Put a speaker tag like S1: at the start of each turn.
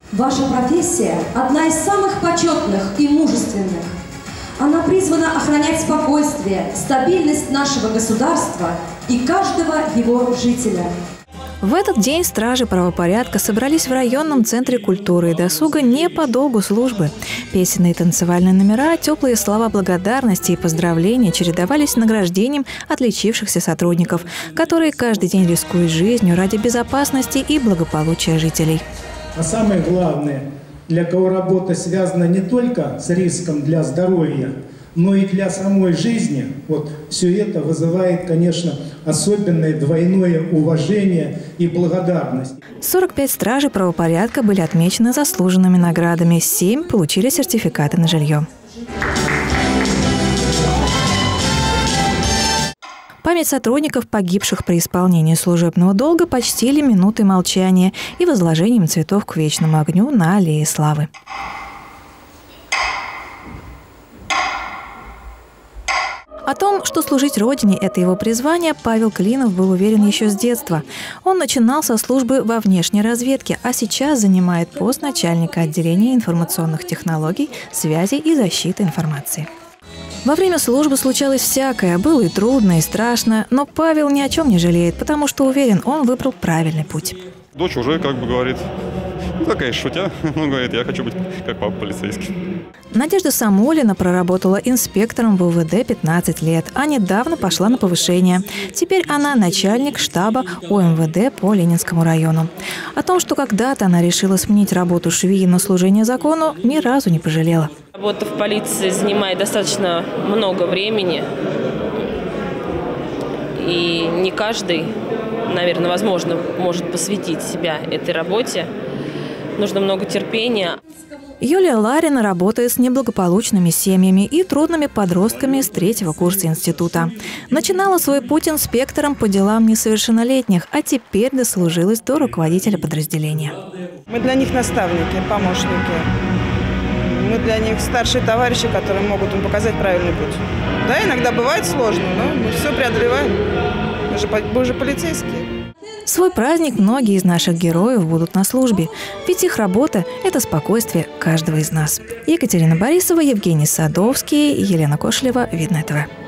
S1: Ваша профессия – одна из самых почетных и мужественных. Она призвана охранять спокойствие, стабильность нашего государства и каждого его жителя.
S2: В этот день стражи правопорядка собрались в районном центре культуры и досуга не по долгу службы. Песенные и танцевальные номера, теплые слова благодарности и поздравления чередовались с награждением отличившихся сотрудников, которые каждый день рискуют жизнью ради безопасности и благополучия жителей.
S3: А самое главное, для кого работа связана не только с риском для здоровья, но и для самой жизни, вот все это вызывает, конечно, особенное двойное уважение и благодарность.
S2: 45 стражей правопорядка были отмечены заслуженными наградами, 7 получили сертификаты на жилье. Память сотрудников, погибших при исполнении служебного долга, почтили минутой молчания и возложением цветов к вечному огню на аллее славы. О том, что служить Родине – это его призвание, Павел Клинов был уверен еще с детства. Он начинал со службы во внешней разведке, а сейчас занимает пост начальника отделения информационных технологий, связи и защиты информации. Во время службы случалось всякое, было и трудно, и страшно, но Павел ни о чем не жалеет, потому что уверен, он выбрал правильный путь.
S4: Дочь уже как бы говорит, ну такая шутя, он говорит, я хочу быть как папа полицейский.
S2: Надежда Самулина проработала инспектором в УВД 15 лет, а недавно пошла на повышение. Теперь она начальник штаба ОМВД по Ленинскому району. О том, что когда-то она решила сменить работу швеи на служение закону, ни разу не пожалела.
S5: Работа в полиции занимает достаточно много времени, и не каждый, наверное, возможно, может посвятить себя этой работе. Нужно много терпения.
S2: Юлия Ларина работает с неблагополучными семьями и трудными подростками с 3-го курса института. Начинала свой путь инспектором по делам несовершеннолетних, а теперь дослужилась до руководителя подразделения.
S6: Мы для них наставники, помощники. Мы для них старшие товарищи, которые могут им показать правильный путь. Да, иногда бывает сложно, но мы все преодолеваем. Мы же полицейские.
S2: Свой праздник многие из наших героев будут на службе, ведь их работа – это спокойствие каждого из нас. Екатерина Борисова, Евгений Садовский, Елена Кошлева, Видное ТВ.